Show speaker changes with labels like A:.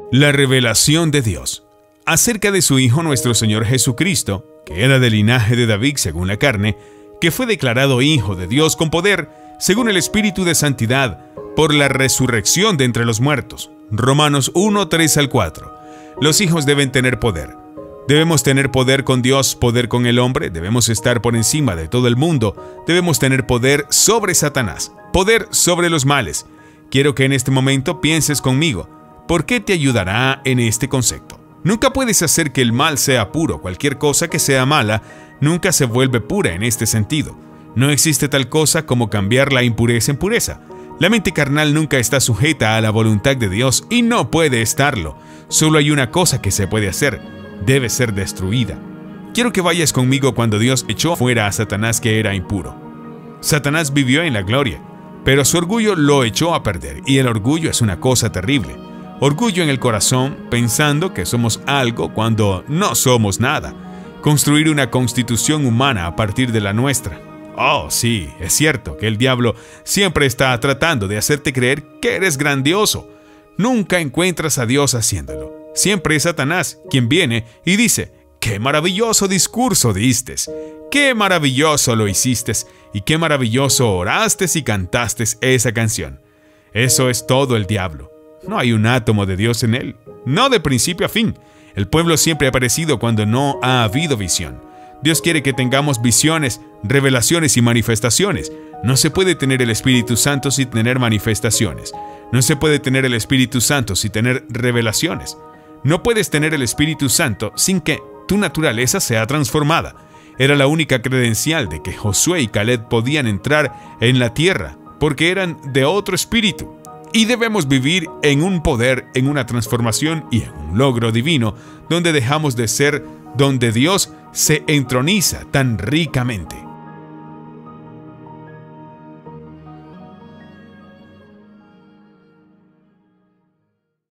A: La revelación de Dios acerca de su Hijo nuestro Señor Jesucristo, que era del linaje de David según la carne, que fue declarado Hijo de Dios con poder, según el Espíritu de Santidad, por la resurrección de entre los muertos. Romanos 1, 3 al 4. Los hijos deben tener poder. Debemos tener poder con Dios, poder con el hombre, debemos estar por encima de todo el mundo, debemos tener poder sobre Satanás, poder sobre los males. Quiero que en este momento pienses conmigo, ¿por qué te ayudará en este concepto? Nunca puedes hacer que el mal sea puro. Cualquier cosa que sea mala nunca se vuelve pura en este sentido. No existe tal cosa como cambiar la impureza en pureza. La mente carnal nunca está sujeta a la voluntad de Dios y no puede estarlo. Solo hay una cosa que se puede hacer: debe ser destruida. Quiero que vayas conmigo cuando Dios echó fuera a Satanás, que era impuro. Satanás vivió en la gloria, pero su orgullo lo echó a perder, y el orgullo es una cosa terrible. Orgullo en el corazón, pensando que somos algo cuando no somos nada. Construir una constitución humana a partir de la nuestra. Oh, sí, es cierto que el diablo siempre está tratando de hacerte creer que eres grandioso. Nunca encuentras a Dios haciéndolo. Siempre es Satanás quien viene y dice: ¡qué maravilloso discurso diste! ¡Qué maravilloso lo hiciste! Y qué maravilloso oraste y cantaste esa canción. Eso es todo el diablo. No hay un átomo de Dios en él, no de principio a fin. El pueblo siempre ha aparecido cuando no ha habido visión. Dios quiere que tengamos visiones, revelaciones y manifestaciones. No se puede tener el Espíritu Santo sin tener manifestaciones. No se puede tener el Espíritu Santo sin tener revelaciones. No puedes tener el Espíritu Santo sin que tu naturaleza sea transformada. Era la única credencial de que Josué y Caleb podían entrar en la tierra, porque eran de otro espíritu. Y debemos vivir en un poder, en una transformación y en un logro divino, donde dejamos de ser donde Dios se entroniza tan ricamente.